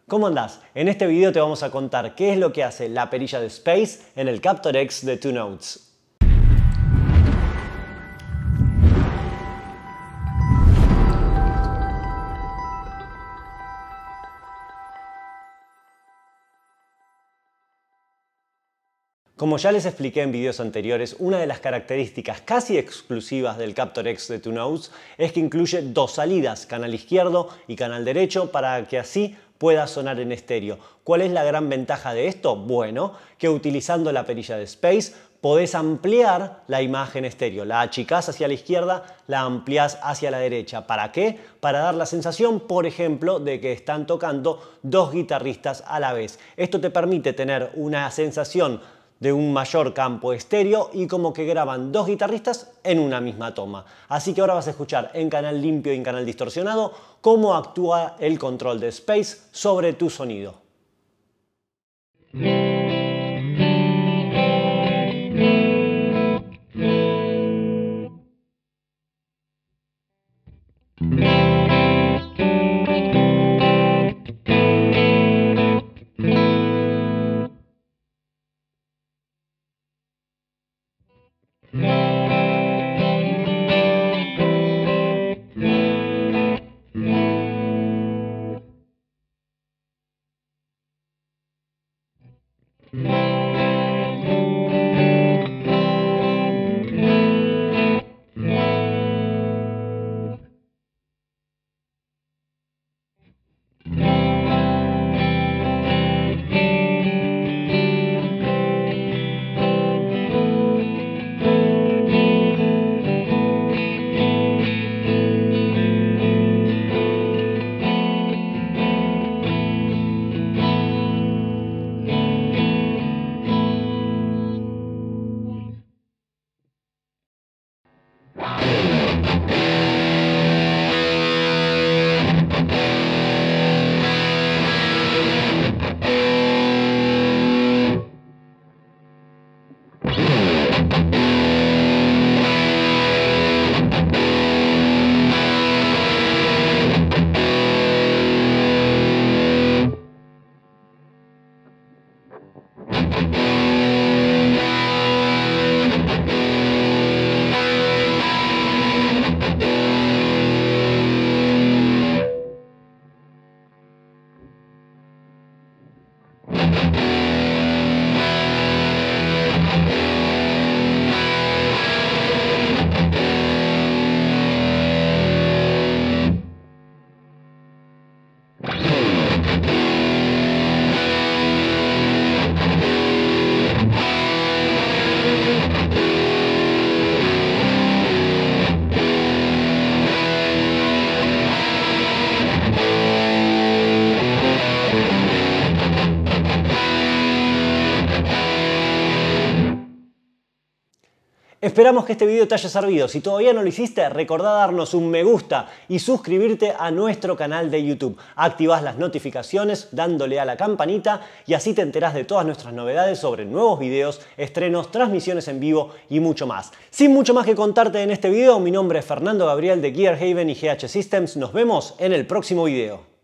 ¿Cómo andás? En este video te vamos a contar qué es lo que hace la perilla de Space en el Captor X de TwoNotes. Como ya les expliqué en videos anteriores, una de las características casi exclusivas del Captor X de TwoNotes es que incluye dos salidas, canal izquierdo y canal derecho, para que así pueda sonar en estéreo. ¿Cuál es la gran ventaja de esto? Bueno, que utilizando la perilla de Space podés ampliar la imagen estéreo. La achicás hacia la izquierda, la ampliás hacia la derecha. ¿Para qué? Para dar la sensación, por ejemplo, de que están tocando dos guitarristas a la vez. Esto te permite tener una sensación de un mayor campo estéreo y como que graban dos guitarristas en una misma toma. Así que ahora vas a escuchar en canal limpio y en canal distorsionado cómo actúa el control de Space sobre tu sonido. Esperamos que este video te haya servido. Si todavía no lo hiciste, recordá darnos un me gusta y suscribirte a nuestro canal de YouTube. Activás las notificaciones dándole a la campanita y así te enterás de todas nuestras novedades sobre nuevos videos, estrenos, transmisiones en vivo y mucho más. Sin mucho más que contarte en este video, mi nombre es Fernando Gabriel de Gear Haven y GH Systems. Nos vemos en el próximo video.